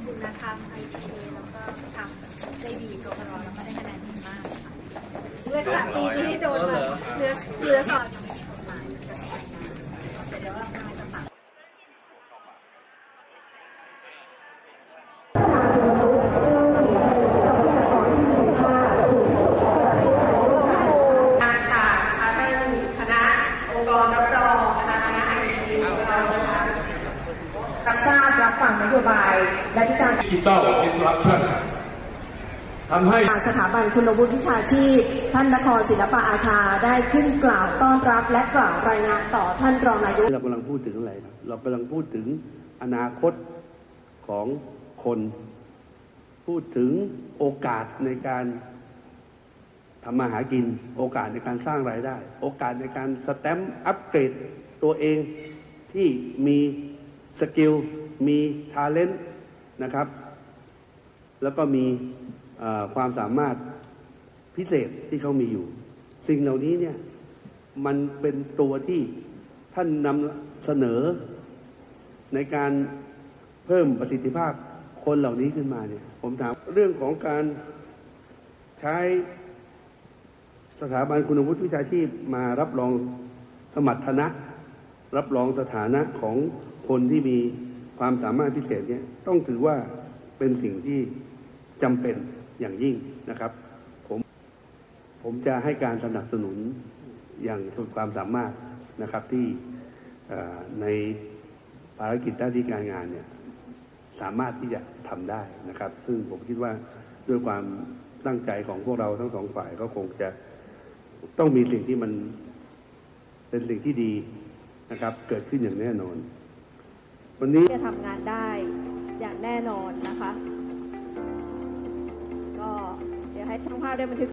คุณธรรม IPA แล้วก็ทำได้ดีกพรแล้วก็ได้คะแนนดีมากค่ะเมื่อ3 ปีที่โดนมาเรือสอบยังไม่มีกฎหมายกระทรวงแรงงานแต่เดี๋ยวว่ามันจะปรับรับทราบรับฟังนโยบายและที่การ Digital Disruption ทำให้สถาบันคุณวุฒิวิชาชีพท่านนครศิลปอาชาได้ขึ้นกล่าวต้อนรับและกล่าวรายงานต่อท่านรองนายกเรากำลังพูดถึงอะไรครับเรากำลังพูดถึงอนาคตของคนพูดถึงโอกาสในการทำมาหากินโอกาสในการสร้างรายได้โอกาสในการสแตมป์อัปเกรดตัวเองที่มีสกิลมีทาเลนต์นะครับแล้วก็มีความสามารถพิเศษที่เขามีอยู่สิ่งเหล่านี้เนี่ยมันเป็นตัวที่ท่านนำเสนอในการเพิ่มประสิทธิภาพคนเหล่านี้ขึ้นมาเนี่ยผมถามเรื่องของการใช้สถาบันคุณวุฒิวิชาชีพมารับรองสมรรถนะรับรองสถานะของคนที่มีความสามารถพิเศษเนี่ยต้องถือว่าเป็นสิ่งที่จำเป็นอย่างยิ่งนะครับผมจะให้การสนับสนุนอย่างสุดความสามารถนะครับที่ในภารกิจหน้าที่การงานเนี่ยสามารถที่จะทำได้นะครับซึ่งผมคิดว่าด้วยความตั้งใจของพวกเราทั้งสองฝ่ายก็คงจะต้องมีสิ่งที่มันเป็นสิ่งที่ดีนะครับเกิดขึ้นอย่างแน่นอนวันนี้จะทำงานได้อย่างแน่นอนนะคะก็เดี๋ยวให้ช่างภาพได้บันทึก